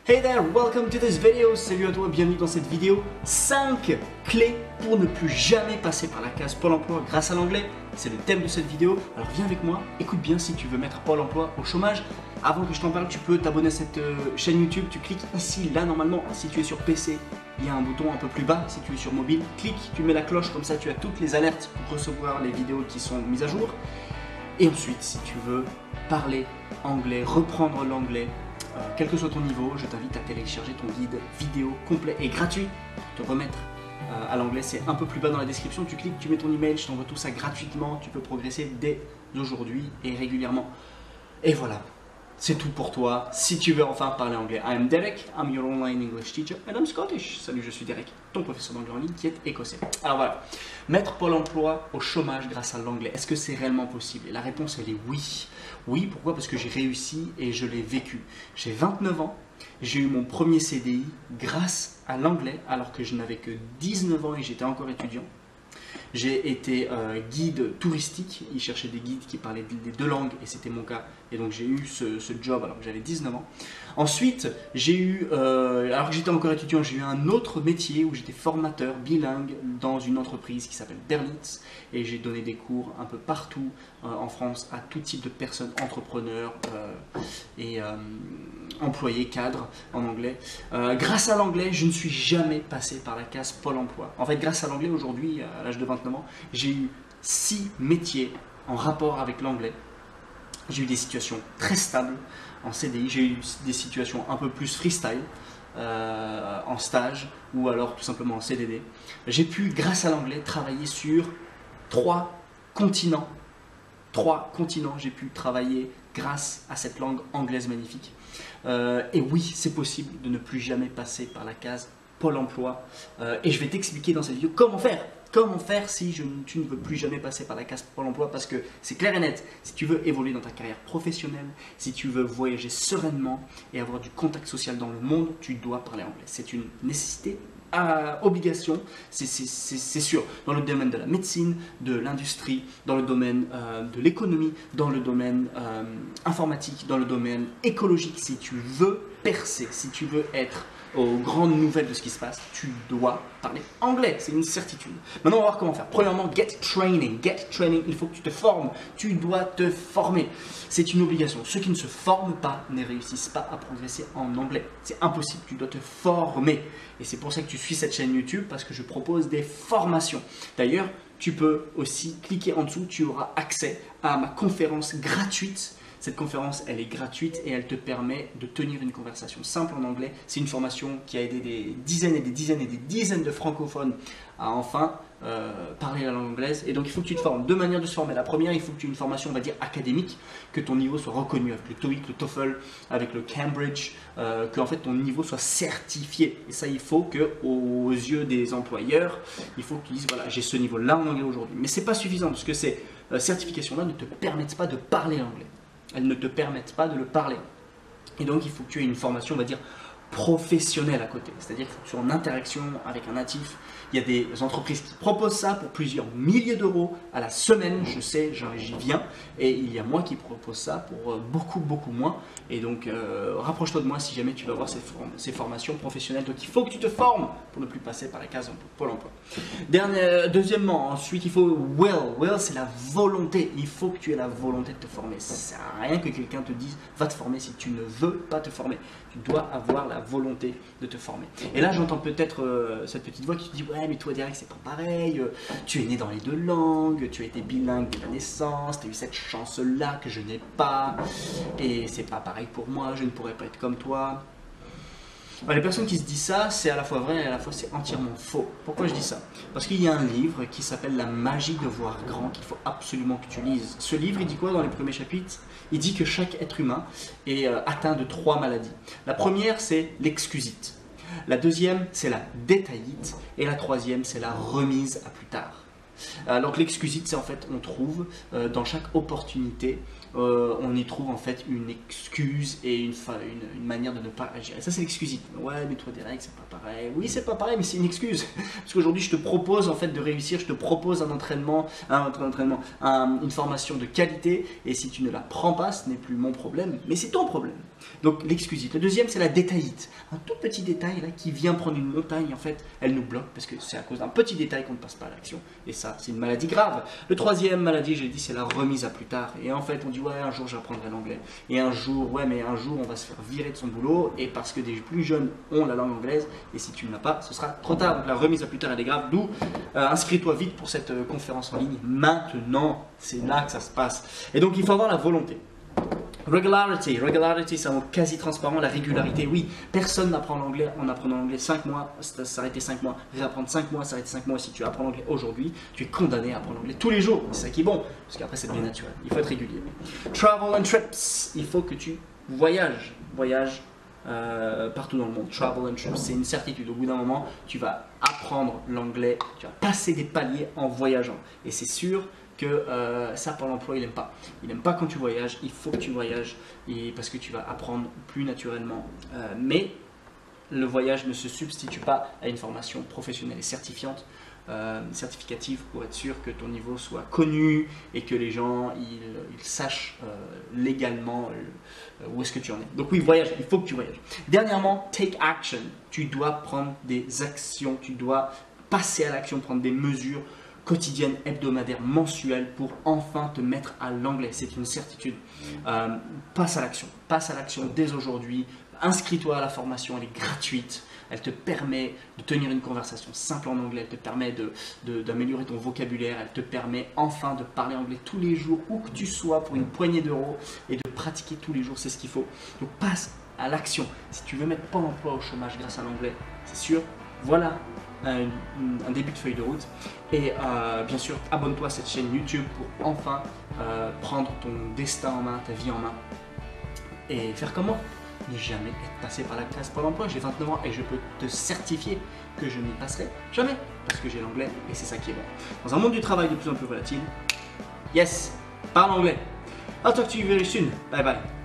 Hey there, welcome to this video. Salut à toi, bienvenue dans cette vidéo. 5 clés pour ne plus jamais passer par la case Pôle emploi grâce à l'anglais. C'est le thème de cette vidéo. Alors viens avec moi, écoute bien si tu veux mettre Pôle emploi au chômage. Avant que je t'en parle, tu peux t'abonner à cette chaîne YouTube. Tu cliques ici, là normalement. Si tu es sur PC, il y a un bouton un peu plus bas. Si tu es sur mobile, clique, tu mets la cloche. Comme ça, tu as toutes les alertes pour recevoir les vidéos qui sont mises à jour. Et ensuite, si tu veux parler anglais, reprendre l'anglais, quel que soit ton niveau, je t'invite à télécharger ton guide vidéo complet et gratuit pour te remettre à l'anglais. C'est un peu plus bas dans la description, tu cliques, tu mets ton email, je t'envoie tout ça gratuitement, tu peux progresser dès aujourd'hui et régulièrement. Et voilà, c'est tout pour toi. Si tu veux enfin parler anglais, I am Derek, I'm your online English teacher and I'm Scottish. Salut, je suis Derek, ton professeur d'anglais en ligne qui est écossais. Alors voilà, mettre Pôle emploi au chômage grâce à l'anglais, est-ce que c'est réellement possible? Et la réponse elle est oui. Oui, pourquoi? Parce que j'ai réussi et je l'ai vécu. J'ai 29 ans, j'ai eu mon premier CDI grâce à l'anglais alors que je n'avais que 19 ans et j'étais encore étudiant. J'ai été guide touristique, ils cherchaient des guides qui parlaient des deux langues et c'était mon cas. Et donc j'ai eu ce job alors que j'avais 19 ans. Ensuite, j'ai eu, alors que j'étais encore étudiant, j'ai eu un autre métier où j'étais formateur bilingue dans une entreprise qui s'appelle Berlitz. Et j'ai donné des cours un peu partout en France à tout type de personnes, entrepreneurs et employés, cadres en anglais. Grâce à l'anglais, je ne suis jamais passé par la case Pôle emploi. En fait, grâce à l'anglais, aujourd'hui, à l'âge de 29 ans, j'ai eu 6 métiers en rapport avec l'anglais. J'ai eu des situations très stables en CDI, j'ai eu des situations un peu plus freestyle en stage ou alors tout simplement en CDD. J'ai pu, grâce à l'anglais, travailler sur 3 continents. 3 continents, j'ai pu travailler grâce à cette langue anglaise magnifique. Et oui, c'est possible de ne plus jamais passer par la case Pôle emploi. Et je vais t'expliquer dans cette vidéo comment faire. Comment faire si tu ne veux plus jamais passer par la case Pôle emploi? Parce que c'est clair et net, si tu veux évoluer dans ta carrière professionnelle, si tu veux voyager sereinement et avoir du contact social dans le monde, tu dois parler anglais. C'est une nécessité, obligation, c'est sûr, dans le domaine de la médecine, de l'industrie, dans le domaine de l'économie, dans le domaine informatique, dans le domaine écologique. Si tu veux percer, si tu veux être aux grandes nouvelles de ce qui se passe, tu dois parler anglais, c'est une certitude. Maintenant, on va voir comment faire. Premièrement, get training, il faut que tu te formes, tu dois te former. C'est une obligation. Ceux qui ne se forment pas ne réussissent pas à progresser en anglais. C'est impossible, tu dois te former. Et c'est pour ça que tu suis cette chaîne YouTube, parce que je propose des formations. D'ailleurs, tu peux aussi cliquer en dessous, tu auras accès à ma conférence gratuite. Cette conférence, elle est gratuite et elle te permet de tenir une conversation simple en anglais. C'est une formation qui a aidé des dizaines et des dizaines et des dizaines de francophones à enfin parler la langue anglaise. Et donc, il faut que tu te formes. Deux manières de se former. La première, il faut que tu aies une formation, on va dire, académique, que ton niveau soit reconnu avec le TOEIC, le TOEFL, avec le Cambridge, que en fait, ton niveau soit certifié. Et ça, il faut que, aux yeux des employeurs, il faut que tu dises, voilà, j'ai ce niveau-là en anglais aujourd'hui. Mais ce n'est pas suffisant parce que ces certifications-là ne te permettent pas de parler l'anglais. Elles ne te permettent pas de le parler. Et donc, il faut que tu aies une formation, on va dire, professionnelle à côté. C'est-à-dire qu'il faut que tu sois en interaction avec un natif. Il y a des entreprises qui proposent ça pour plusieurs milliers d'euros à la semaine. Je sais, j'y viens. Et il y a moi qui propose ça pour beaucoup, beaucoup moins. Et donc, rapproche-toi de moi si jamais tu vas avoir ces formations professionnelles. Donc, il faut que tu te formes pour ne plus passer par la case Pôle emploi. Deuxièmement, ensuite, il faut will. Will, c'est la volonté. Il faut que tu aies la volonté de te former. Ça ne sert à rien que quelqu'un te dise va te former si tu ne veux pas te former. Tu dois avoir la volonté de te former. Et là, j'entends peut-être cette petite voix qui te dit ouais, mais toi, Derek, c'est pas pareil. Tu es né dans les deux langues, tu as été bilingue de la naissance, tu as eu cette chance-là que je n'ai pas. Et c'est pas pareil pour moi, je ne pourrais pas être comme toi. Alors, les personnes qui se disent ça, c'est à la fois vrai et à la fois c'est entièrement faux. Pourquoi je dis ça? Parce qu'il y a un livre qui s'appelle La magie de voir grand qu'il faut absolument que tu lises. Ce livre, il dit quoi dans les premiers chapitres? Il dit que chaque être humain est atteint de 3 maladies. La première, c'est l'excusite. La deuxième, c'est la détaillite. Et la troisième, c'est la remise à plus tard. Alors que l'excusite, c'est en fait, on trouve dans chaque opportunité, on y trouve en fait une excuse et une manière de ne pas agir. Et ça, c'est l'excusite. Ouais, mais toi, Derek, c'est pas pareil. Oui, c'est pas pareil, mais c'est une excuse. Parce qu'aujourd'hui, je te propose en fait de réussir, je te propose un entraînement, une formation de qualité. Et si tu ne la prends pas, ce n'est plus mon problème, mais c'est ton problème. Donc l'excusite. Le deuxième, c'est la détaillite. Un tout petit détail là, qui vient prendre une montagne, en fait, elle nous bloque parce que c'est à cause d'un petit détail qu'on ne passe pas à l'action. Et ça, c'est une maladie grave. Le troisième maladie, j'ai dit, c'est la remise à plus tard. Et en fait, on dit, ouais, un jour j'apprendrai l'anglais. Et un jour, ouais, mais un jour, on va se faire virer de son boulot. Et parce que des plus jeunes ont la langue anglaise, et si tu ne l'as pas, ce sera trop tard. Donc la remise à plus tard, elle est grave. D'où, inscris-toi vite pour cette conférence en ligne. Maintenant, c'est là que ça se passe. Et donc, il faut avoir la volonté. Regularity, c'est un mot quasi transparent. La régularité, oui, personne n'apprend l'anglais en apprenant l'anglais 5 mois, s'arrêter 5 mois, réapprendre 5 mois, s'arrêter 5 mois. Si tu apprends l'anglais aujourd'hui, tu es condamné à apprendre l'anglais tous les jours. C'est ça qui est bon, parce qu'après c'est devient naturel. Il faut être régulier. Travel and trips, il faut que tu voyages. Partout dans le monde. Travel and trips, c'est une certitude. Au bout d'un moment, tu vas apprendre l'anglais, tu vas passer des paliers en voyageant. Et c'est sûr que ça, Pôle emploi, il n'aime pas. Il n'aime pas quand tu voyages, il faut que tu voyages parce que tu vas apprendre plus naturellement. Mais le voyage ne se substitue pas à une formation professionnelle et certificative pour être sûr que ton niveau soit connu et que les gens ils sachent légalement où est-ce que tu en es. Donc oui, voyage, il faut que tu voyages. Dernièrement, take action. Tu dois prendre des actions, tu dois passer à l'action, prendre des mesures quotidienne, hebdomadaire, mensuelle pour enfin te mettre à l'anglais. C'est une certitude. Passe à l'action dès aujourd'hui. Inscris-toi à la formation, elle est gratuite. Elle te permet de tenir une conversation simple en anglais, elle te permet d'améliorer ton vocabulaire, elle te permet enfin de parler anglais tous les jours, où que tu sois, pour une poignée d'euros, et de pratiquer tous les jours, c'est ce qu'il faut. Donc passe à l'action. Si tu veux mettre Pôle emploi au chômage grâce à l'anglais, c'est sûr, voilà un début de feuille de route. Et bien sûr, abonne-toi à cette chaîne YouTube pour enfin prendre ton destin en main, ta vie en main, et faire comme moi. Ne jamais être passé par la classe Pôle emploi. J'ai 29 ans et je peux te certifier que je n'y passerai jamais parce que j'ai l'anglais et c'est ça qui est bon. Dans un monde du travail de plus en plus volatile, yes, parle anglais. I'll talk to you very soon. Bye bye.